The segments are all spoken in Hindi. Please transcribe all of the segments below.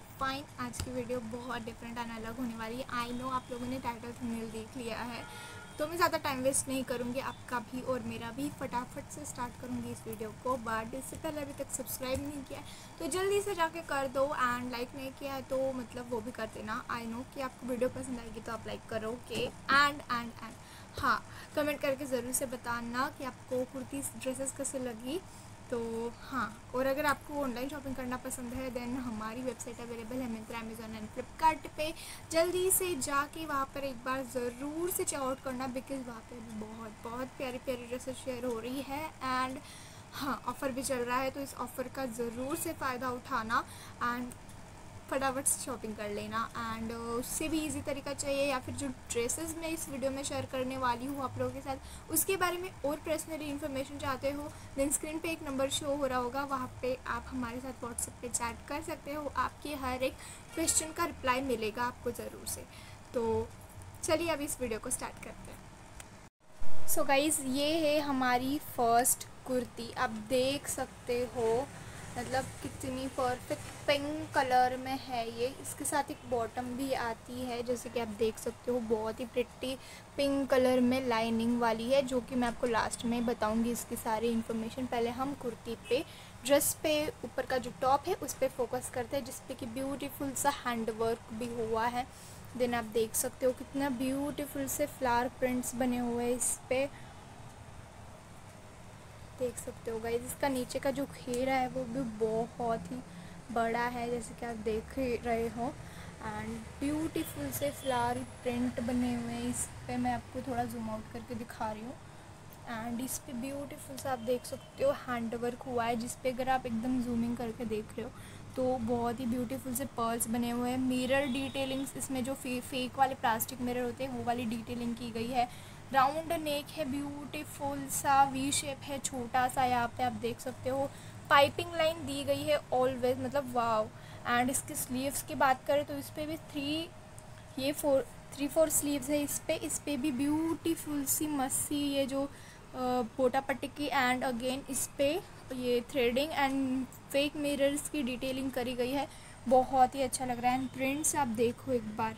फाइन। आज की वीडियो बहुत डिफरेंट एंड अलग होने वाली है। आई नो आप लोगों ने टाइटल थंबनेल देख लिया है, तो मैं ज़्यादा टाइम वेस्ट नहीं करूँगी, आपका भी और मेरा भी। फटाफट से स्टार्ट करूँगी इस वीडियो को। बट इससे पहले अभी तक सब्सक्राइब नहीं किया है तो जल्दी से जाके कर दो, एंड लाइक नहीं किया है तो मतलब वो भी कर देना। आई नो कि आपको वीडियो पसंद आएगी तो आप लाइक करोगे। एंड हाँ, कमेंट करके ज़रूर से बताना कि आपको कुर्ती ड्रेसेस कैसे लगी। तो हाँ, और अगर आपको ऑनलाइन शॉपिंग करना पसंद है देन हमारी वेबसाइट अवेलेबल है मिंत्रा, अमेजोन एंड फ्लिपकार्ट पे। जल्दी से जाके वहाँ पर एक बार ज़रूर से चेकआउट करना, बिकॉज़ वहाँ पे भी बहुत बहुत प्यारी प्यारी ड्रेसेस शेयर हो रही है। एंड हाँ, ऑफ़र भी चल रहा है, तो इस ऑफ़र का ज़रूर से फ़ायदा उठाना एंड फटाफट से शॉपिंग कर लेना। एंड उससे भी इजी तरीका चाहिए, या फिर जो ड्रेसेस मैं इस वीडियो में शेयर करने वाली हूँ आप लोगों के साथ, उसके बारे में और पर्सनली इन्फॉर्मेशन चाहते हो, देन स्क्रीन पे एक नंबर शो हो रहा होगा, वहाँ पे आप हमारे साथ व्हाट्सएप पे चैट कर सकते हो। आपके हर एक क्वेश्चन का रिप्लाई मिलेगा आपको ज़रूर से। तो चलिए अब इस वीडियो को स्टार्ट करते हैं। सो गाइज़, ये है हमारी फर्स्ट कुर्ती। आप देख सकते हो मतलब कितनी परफेक्ट पिंक कलर में है ये। इसके साथ एक बॉटम भी आती है, जैसे कि आप देख सकते हो, बहुत ही प्रिटी पिंक कलर में लाइनिंग वाली है, जो कि मैं आपको लास्ट में बताऊंगी इसकी सारी इन्फॉर्मेशन। पहले हम कुर्ती पे, ड्रेस पे ऊपर का जो टॉप है उस पर फोकस करते हैं, जिस पे कि ब्यूटीफुल सा हैंड वर्क भी हुआ है। देन आप देख सकते हो कितना ब्यूटीफुल से फ्लावर प्रिंट्स बने हुए हैं इस पर, देख सकते हो गाइस। इसका नीचे का जो घेरा है वो भी बहुत ही बड़ा है, जैसे कि आप देख रहे हो। एंड ब्यूटीफुल से फ्लावर प्रिंट बने हुए हैं इस पे। मैं आपको थोड़ा जूम आउट करके दिखा रही हूँ। एंड इस पे ब्यूटीफुल से आप देख सकते हो हैंड वर्क हुआ है, जिस पे अगर आप एकदम जूमिंग करके देख रहे हो तो बहुत ही ब्यूटीफुल से पर्ल्स बने हुए हैं। मिरर डिटेलिंग्स इसमें जो फेक वाले प्लास्टिक मिरर होते हैं वो वाली डिटेलिंग की गई है। राउंड नेक है, ब्यूटीफुल सा वी शेप है, छोटा सा, यहाँ पे आप देख सकते हो। पाइपिंग लाइन दी गई है ऑलवेज, मतलब वाव। एंड इसके स्लीव्स की बात करें तो इस पर भी थ्री फोर स्लीव्स है इस पे भी ब्यूटीफुल सी मस्त सी ये जो पोटा पट्टी की, एंड अगेन इस पे ये थ्रेडिंग एंड फेक मिरर्स की डिटेलिंग करी गई है। बहुत ही अच्छा लग रहा है। एंड प्रिंट्स आप देखो एक बार,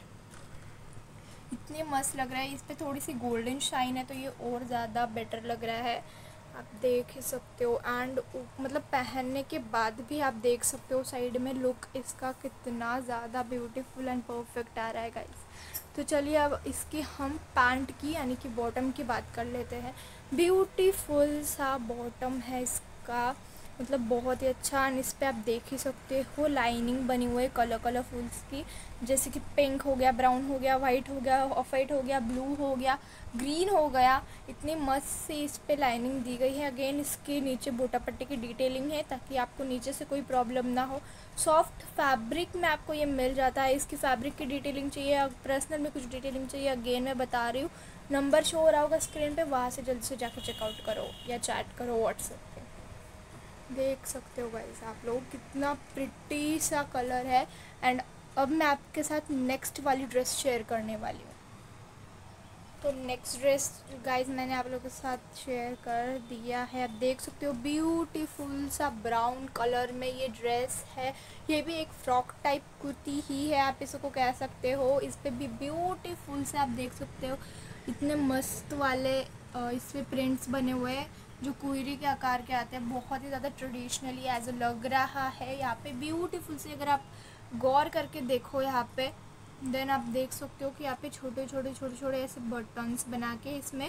इतने मस्त लग रहा है। इस पे थोड़ी सी गोल्डन शाइन है तो ये और ज़्यादा बेटर लग रहा है, आप देख ही सकते हो। एंड मतलब पहनने के बाद भी आप देख सकते हो साइड में लुक इसका कितना ज़्यादा ब्यूटीफुल एंड परफेक्ट आ रहा है गाइस। तो चलिए अब इसकी हम पैंट की यानी कि बॉटम की बात कर लेते हैं। ब्यूटीफुल सा बॉटम है इसका, मतलब बहुत ही अच्छा। एंड इस पर आप देख ही सकते हो लाइनिंग बनी हुई है कलरफुल्स की, जैसे कि पिंक हो गया, ब्राउन हो गया, वाइट हो गया, ऑफ वाइट हो गया, ब्लू हो गया, ग्रीन हो गया। इतनी मस्त सी इस पे लाइनिंग दी गई है। अगेन इसके नीचे बोटा पट्टी की डिटेलिंग है ताकि आपको नीचे से कोई प्रॉब्लम ना हो। सॉफ्ट फैब्रिक में आपको ये मिल जाता है। इसकी फैब्रिक की डिटेलिंग चाहिए या पर्सनल में कुछ डिटेलिंग चाहिए, अगेन मैं बता रही हूँ, नंबर शो हो रहा होगा स्क्रीन पे, वहाँ से जल्द से जाकर चेकआउट करो या चैट करो व्हाट्सएप पे। देख सकते हो गाइस आप लोग कितना प्रिटी सा कलर है। एंड अब मैं आपके साथ नेक्स्ट वाली ड्रेस शेयर करने वाली हूँ। तो नेक्स्ट ड्रेस गाइस मैंने आप लोगों के साथ शेयर कर दिया है। आप देख सकते हो ब्यूटीफुल सा ब्राउन कलर में ये ड्रेस है। ये भी एक फ्रॉक टाइप कुर्ती ही है, आप इसको कह सकते हो। इस पर भी ब्यूटीफुल से आप देख सकते हो इतने मस्त वाले इस पर प्रिंट्स बने हुए हैं जो कुइरी के आकार के आते हैं। बहुत ही ज़्यादा ट्रेडिशनली एज लग रहा है। यहाँ पे ब्यूटीफुल से अगर आप गौर करके देखो यहाँ पे, देन आप देख सकते हो कि यहाँ पे छोटे छोटे ऐसे बटन्स बना के इसमें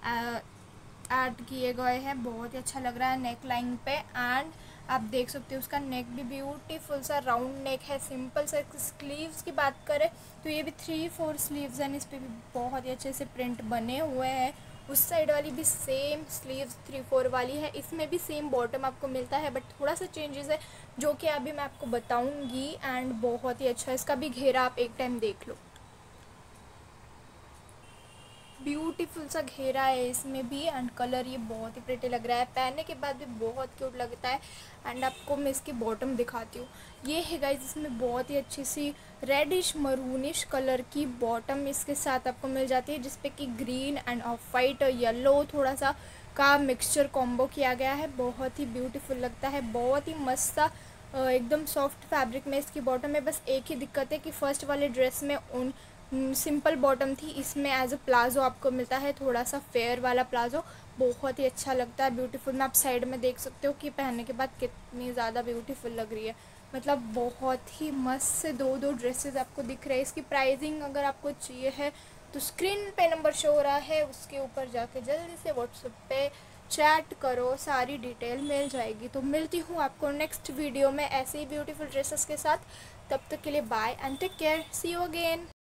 ऐड किए गए हैं। बहुत ही अच्छा लग रहा है नेक लाइन पे। एंड आप देख सकते हो उसका नेक भी ब्यूटीफुल सा राउंड नेक है, सिंपल सा। स्लीव्स की बात करें तो ये भी 3-4 स्लीव्स हैं, इस पर भी बहुत ही अच्छे से प्रिंट बने हुए हैं। उस साइड वाली भी सेम स्लीव्स 3-4 वाली है, इसमें भी सेम बॉटम आपको मिलता है, बट थोड़ा सा चेंजेस है जो कि अभी मैं आपको बताऊंगी। एंड बहुत ही अच्छा, इसका भी घेरा आप एक टाइम देख लो, ब्यूटीफुल सा घेरा है इसमें भी। एंड कलर ये बहुत ही प्रिटी लग रहा है, पहनने के बाद भी बहुत क्यूट लगता है। एंड आपको मैं इसकी बॉटम दिखाती हूँ। ये है गाइस, इसमें बहुत ही अच्छी सी रेडिश मरूनिश कलर की बॉटम इसके साथ आपको मिल जाती है, जिसपे कि ग्रीन एंड ऑफ वाइट और येलो थोड़ा सा का मिक्सचर कॉम्बो किया गया है। बहुत ही ब्यूटीफुल लगता है, बहुत ही मस्त सा एकदम सॉफ्ट फैब्रिक में इसकी बॉटम है। बस एक ही दिक्कत है कि फ़र्स्ट वाले ड्रेस में उन सिंपल बॉटम थी, इसमें एज अ प्लाज़ो आपको मिलता है, थोड़ा सा फेयर वाला प्लाज़ो, बहुत ही अच्छा लगता है, ब्यूटीफुल। मैं आप साइड में देख सकते हो कि पहनने के बाद कितनी ज़्यादा ब्यूटीफुल लग रही है, मतलब बहुत ही मस्त से दो दो ड्रेसेस आपको दिख रहे हैं। इसकी प्राइसिंग अगर आपको चाहिए है तो स्क्रीन पे नंबर शो हो रहा है, उसके ऊपर जाके जल्दी से व्हाट्सएप पे चैट करो, सारी डिटेल मिल जाएगी। तो मिलती हूँ आपको नेक्स्ट वीडियो में ऐसे ही ब्यूटीफुल ड्रेसेस के साथ। तब तक के लिए bye and take care, see you again.